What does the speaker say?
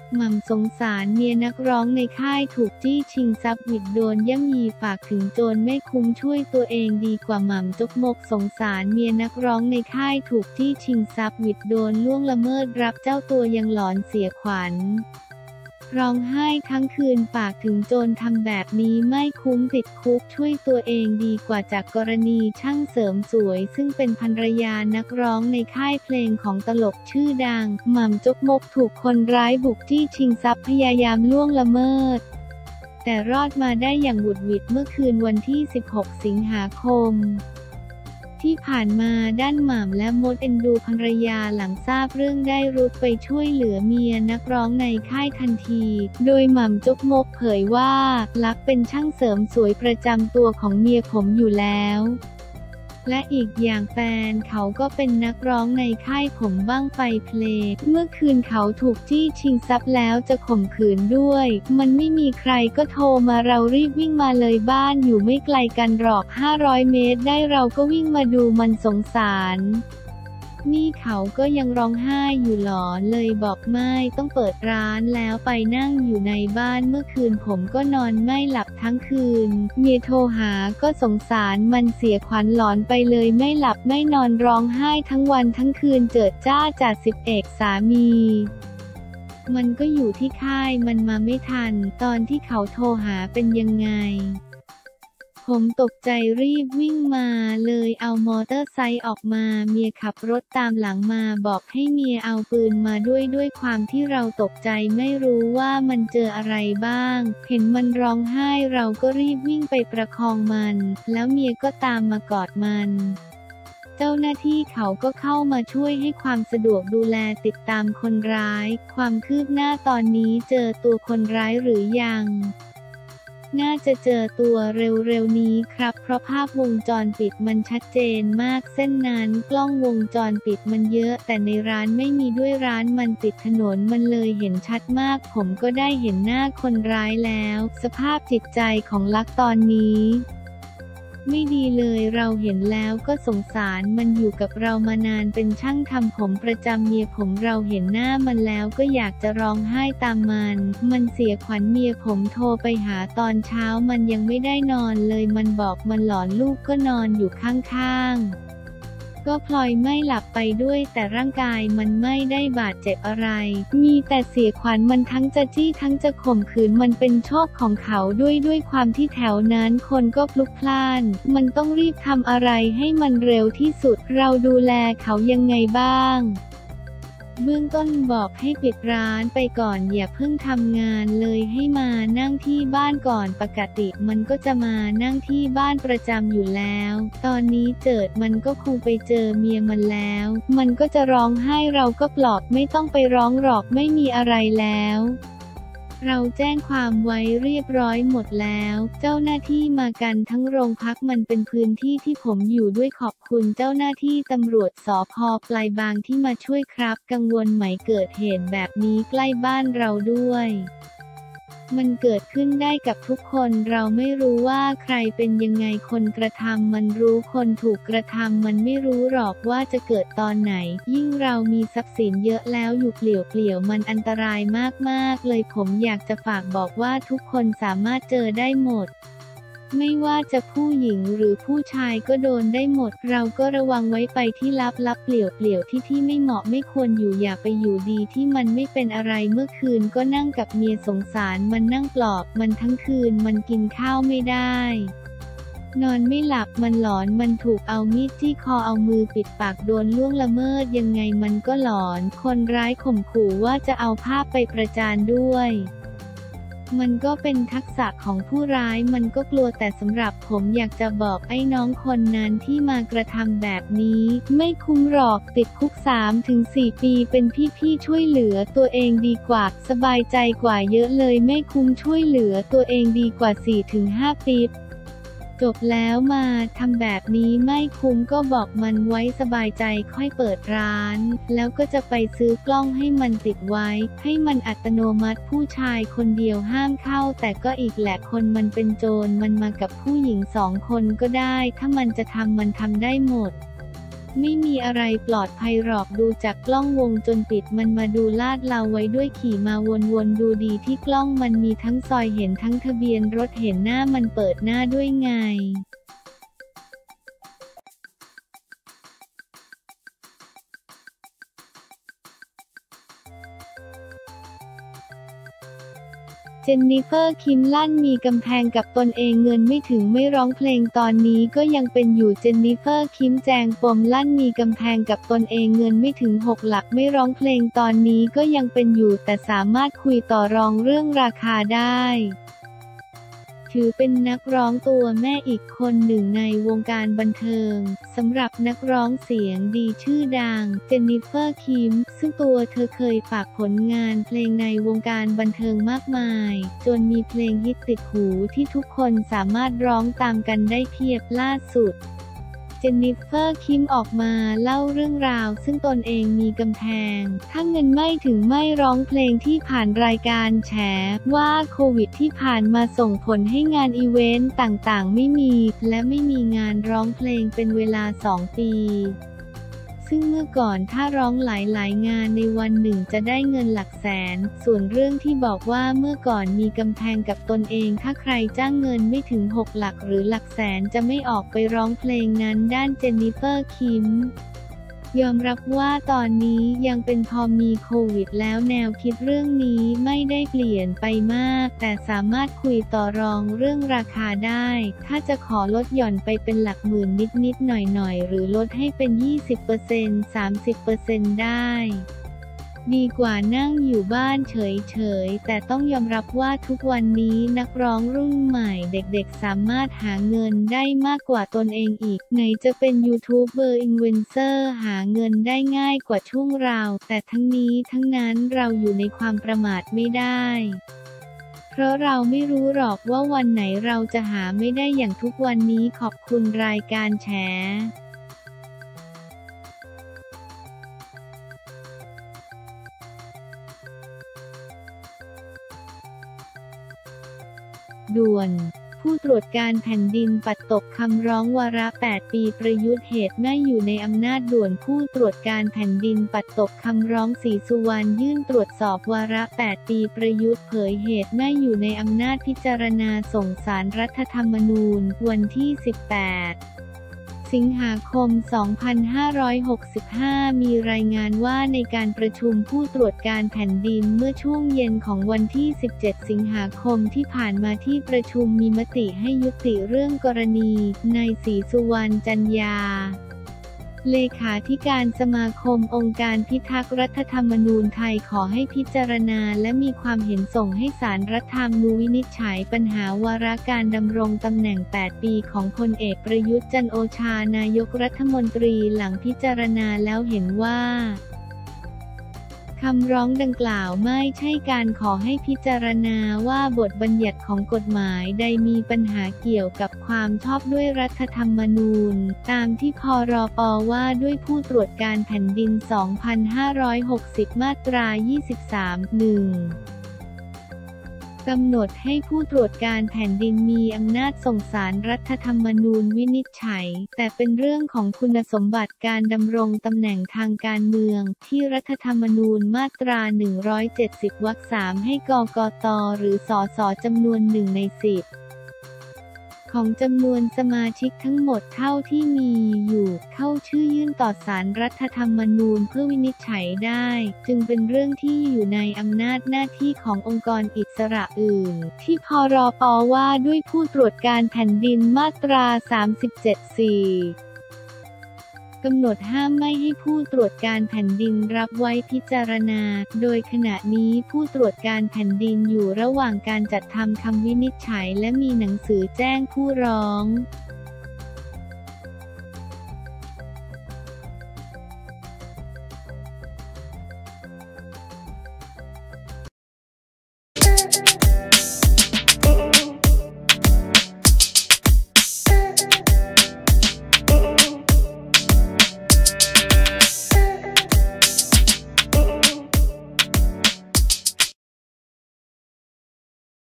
หม่ำสงสารเมียนักร้องในค่ายถูกจี้ชิงทรัพย์หวิดโดนย่ำยีฝากถึงโจรไม่คุ้มช่วยตัวเองดีกว่าหม่ำจกมกสงสารเมียนักร้องในค่ายถูกจี้ชิงทรัพย์หวิดโดนล่วงละเมิดรับเจ้าตัวยังหลอนเสียขวัญร้องไห้ทั้งคืนฝากถึงโจรทำแบบนี้ไม่คุ้มติดคุกช่วยตัวเองดีกว่าจากกรณีช่างเสริมสวยซึ่งเป็นภรรยานักร้องในค่ายเพลงของตลกชื่อดังหม่ำจกมกถูกคนร้ายบุกจี้ชิงทรัพย์พยายามล่วงละเมิดแต่รอดมาได้อย่างหวุดหวิดเมื่อคืนวันที่ 16 สิงหาคมที่ผ่านมาด้านหม่ำและมดเอ็นดูภรรยาหลังทราบเรื่องได้รุดไปช่วยเหลือเมียนักร้องในค่ายทันทีโดยหม่ำจกมกเผยว่าลักเป็นช่างเสริมสวยประจำตัวของเมียผมอยู่แล้วและอีกอย่างแฟนเขาก็เป็นนักร้องในค่ายผมบ้างไฟเพลงเมื่อคืนเขาถูกจี้ชิงทรัพย์แล้วจะข่มขืนด้วยมันไม่มีใครก็โทรมาเรารีบวิ่งมาเลยบ้านอยู่ไม่ไกลกันหรอก500 เมตรได้เราก็วิ่งมาดูมันสงสารนี่เขาก็ยังร้องไห้อยู่หรอเลยบอกไม่ต้องเปิดร้านแล้วไปนั่งอยู่ในบ้านเมื่อคืนผมก็นอนไม่หลับทั้งคืนเมียโทรหาก็สงสารมันเสียขวัญหลอนไปเลยไม่หลับไม่นอนร้องไห้ทั้งวันทั้งคืนเจิดจ้าจาก10 เอกสามีมันก็อยู่ที่ค่ายมันมาไม่ทันตอนที่เขาโทรหาเป็นยังไงผมตกใจรีบวิ่งมาเลยเอามอเตอร์ไซค์ออกมาเมียขับรถตามหลังมาบอกให้เมียเอาปืนมาด้วยความที่เราตกใจไม่รู้ว่ามันเจออะไรบ้างเห็นมันร้องไห้เราก็รีบวิ่งไปประคองมันแล้วเมียก็ตามมากอดมันเจ้าหน้าที่เขาก็เข้ามาช่วยให้ความสะดวกดูแลติดตามคนร้ายความคืบหน้าตอนนี้เจอตัวคนร้ายหรือยังน่าจะเจอตัวเร็วๆนี้ครับเพราะภาพวงจรปิดมันชัดเจนมากเส้นนั้นกล้องวงจรปิดมันเยอะแต่ในร้านไม่มีด้วยร้านมันติดถนนมันเลยเห็นชัดมากผมก็ได้เห็นหน้าคนร้ายแล้วสภาพจิตใจของลักษณ์ตอนนี้ไม่ดีเลยเราเห็นแล้วก็สงสารมันอยู่กับเรามานานเป็นช่างทำผมประจำเมียผมเราเห็นหน้ามันแล้วก็อยากจะร้องไห้ตามมันเสียขวัญเมียผมโทรไปหาตอนเช้ามันยังไม่ได้นอนเลยมันบอกมันหลอนลูกก็นอนอยู่ข้างๆก็พลอยไม่หลับไปด้วยแต่ร่างกายมันไม่ได้บาดเจ็บอะไรมีแต่เสียขวัญมันทั้งจะจี้ทั้งจะข่มขืนมันเป็นโชคของเขาด้วยความที่แถวนั้นคนก็พลุกพล่านมันต้องรีบทำอะไรให้มันเร็วที่สุดเราดูแลเขายังไงบ้างเบื้องต้นบอกให้ปิดร้านไปก่อนอย่าเพิ่งทำงานเลยให้มานั่งที่บ้านก่อนปกติมันก็จะมานั่งที่บ้านประจำอยู่แล้วตอนนี้เจิดมันก็คงไปเจอเมียมันแล้วมันก็จะร้องไห้เราก็ปลอบไม่ต้องไปร้องหรอกไม่มีอะไรแล้วเราแจ้งความไว้เรียบร้อยหมดแล้วเจ้าหน้าที่มากันทั้งโรงพักมันเป็นพื้นที่ที่ผมอยู่ด้วยขอบคุณเจ้าหน้าที่ตำรวจสภ.ปลายบางที่มาช่วยครับกังวลไหมเกิดเหตุแบบนี้ใกล้บ้านเราด้วยมันเกิดขึ้นได้กับทุกคนเราไม่รู้ว่าใครเป็นยังไงคนกระทำมันรู้คนถูกกระทำมันไม่รู้หรอกว่าจะเกิดตอนไหนยิ่งเรามีทรัพย์สินเยอะแล้วอยู่เปลี่ยวมันอันตรายมากๆเลยผมอยากจะฝากบอกว่าทุกคนสามารถเจอได้หมดไม่ว่าจะผู้หญิงหรือผู้ชายก็โดนได้หมดเราก็ระวังไว้ไปที่ลับเปลี่ยวที่ไม่เหมาะไม่ควรอยู่อย่าไปอยู่ดีที่มันไม่เป็นอะไรเมื่อคืนก็นั่งกับเมียสงสารมันนั่งปลอบมันทั้งคืนมันกินข้าวไม่ได้นอนไม่หลับมันหลอนมันถูกเอามีดจี้คอเอามือปิดปากโดนล่วงละเมิดยังไงมันก็หลอนคนร้ายข่มขู่ว่าจะเอาภาพไปประจานด้วยมันก็เป็นทักษะของผู้ร้ายมันก็กลัวแต่สำหรับผมอยากจะบอกไอ้น้องคนนั้นที่มากระทำแบบนี้ไม่คุ้มหรอกติดคุก 3-4 ปีเป็นพี่ช่วยเหลือตัวเองดีกว่าสบายใจกว่าเยอะเลยไม่คุ้มช่วยเหลือตัวเองดีกว่า 4-5 ปีจบแล้วมาทำแบบนี้ไม่คุ้มก็บอกมันไว้สบายใจค่อยเปิดร้านแล้วก็จะไปซื้อกล้องให้มันติดไว้ให้มันอัตโนมัติผู้ชายคนเดียวห้ามเข้าแต่ก็อีกแหละคนมันเป็นโจรมันมากับผู้หญิง2 คนก็ได้ถ้ามันจะทำมันทำได้หมดไม่มีอะไรปลอดภัยหรอกดูจากกล้องวงจรปิดมันมาดูลาดเราไว้ด้วยขี่มาวนๆดูดีที่กล้องมันมีทั้งซอยเห็นทั้งทะเบียนรถเห็นหน้ามันเปิดหน้าด้วยไงเจนนิเฟอร์คิมลั่นมีกำแพงกับตนเองเงินไม่ถึงไม่ร้องเพลงตอนนี้ก็ยังเป็นอยู่เจนนิเฟอร์คิมแจงปมลั่นมีกำแพงกับตนเองเงินไม่ถึง6 หลักไม่ร้องเพลงตอนนี้ก็ยังเป็นอยู่แต่สามารถคุยต่อรองเรื่องราคาได้ถือเป็นนักร้องตัวแม่อีกคนหนึ่งในวงการบันเทิงสำหรับนักร้องเสียงดีชื่อดังเจนนิเฟอร์คิมซึ่งตัวเธอเคยฝากผลงานเพลงในวงการบันเทิงมากมายจนมีเพลงฮิตติดหูที่ทุกคนสามารถร้องตามกันได้เพียบล่าสุดเจนนิเฟอร์คิมออกมาเล่าเรื่องราวซึ่งตนเองมีกำแพงถ้าเงินไม่ถึงไม่ร้องเพลงที่ผ่านรายการแฉว่าโควิดที่ผ่านมาส่งผลให้งานอีเวนต์ต่างๆไม่มีและไม่มีงานร้องเพลงเป็นเวลา2 ปีซึ่งเมื่อก่อนถ้าร้องหลายๆงานในวันหนึ่งจะได้เงินหลักแสนส่วนเรื่องที่บอกว่าเมื่อก่อนมีกำแพงกับตนเองถ้าใครจ้างเงินไม่ถึง6 หลักหรือหลักแสนจะไม่ออกไปร้องเพลงนั้นด้านเจนนิเฟอร์คิมยอมรับว่าตอนนี้ยังเป็นพอมีโควิดแล้วแนวคิดเรื่องนี้ไม่ได้เปลี่ยนไปมากแต่สามารถคุยต่อรองเรื่องราคาได้ถ้าจะขอลดหย่อนไปเป็นหลักหมื่นนิดๆหน่อยๆหรือลดให้เป็น 20% 30% ได้ดีกว่านั่งอยู่บ้านเฉยๆแต่ต้องยอมรับว่าทุกวันนี้นักร้องรุ่นใหม่เด็กๆสามารถหาเงินได้มากกว่าตนเองอีกไหนจะเป็นยูทูบเบอร์อินฟลูเอนเซอร์หาเงินได้ง่ายกว่าช่วงเราแต่ทั้งนี้ทั้งนั้นเราอยู่ในความประมาทไม่ได้เพราะเราไม่รู้หรอกว่าวันไหนเราจะหาไม่ได้อย่างทุกวันนี้ขอบคุณรายการแฉด่วนผู้ตรวจการแผ่นดินปัดตกคำร้องวาระ8 ปีประยุทธ์เหตุไม่อยู่ในอำนาจด่วนผู้ตรวจการแผ่นดินปัดตกคำร้องศรีสุวรรณยื่นตรวจสอบวาระ8 ปีประยุทธ์เผยเหตุไม่อยู่ในอำนาจพิจารณาส่งศาลรัฐธรรมนูญวันที่ 18 สิงหาคม 2565 มีรายงานว่าในการประชุมผู้ตรวจการแผ่นดินเมื่อช่วงเย็นของวันที่ 17 สิงหาคมที่ผ่านมาที่ประชุมมีมติให้ยุติเรื่องกรณีนายศรีสุวรรณจันยาเลขาธิการสมาคมองค์การพิทักษ์รัฐธรรมนูญไทยขอให้พิจารณาและมีความเห็นส่งให้ศาลรัฐธรรมนูญวินิจฉัยปัญหาวาระการดำรงตำแหน่ง8 ปีของพลเอกประยุทธ์จันทร์โอชานายกรัฐมนตรีหลังพิจารณาแล้วเห็นว่าคำร้องดังกล่าวไม่ใช่การขอให้พิจารณาว่าบทบัญญัติของกฎหมายใดมีปัญหาเกี่ยวกับความชอบด้วยรัฐธรรมนูญตามที่พรป.ว่าด้วยผู้ตรวจการแผ่นดิน 2560 มาตรา 23 1กำหนดให้ผู้ตรวจการแผ่นดินมีอำนาจส่งศาลรัฐธรรมนูญวินิจฉัยแต่เป็นเรื่องของคุณสมบัติการดำรงตำแหน่งทางการเมืองที่รัฐธรรมนูญมาตรา 170 วรรค 3 ให้กกต.หรือสส.จำนวน1 ใน 10ของจำนวนสมาชิกทั้งหมดเท่าที่มีอยู่เข้าชื่อยื่นต่อศาลรัฐธรรมนูญเพื่อวินิจฉัยได้จึงเป็นเรื่องที่อยู่ในอำนาจหน้าที่ขององค์กรอิสระอื่นที่พรป.ว่าด้วยผู้ตรวจการแผ่นดินมาตรา 37(4)กำหนดห้ามไม่ให้ผู้ตรวจการแผ่นดินรับไว้พิจารณาโดยขณะนี้ผู้ตรวจการแผ่นดินอยู่ระหว่างการจัดทำคำวินิจฉัยและมีหนังสือแจ้งผู้ร้อง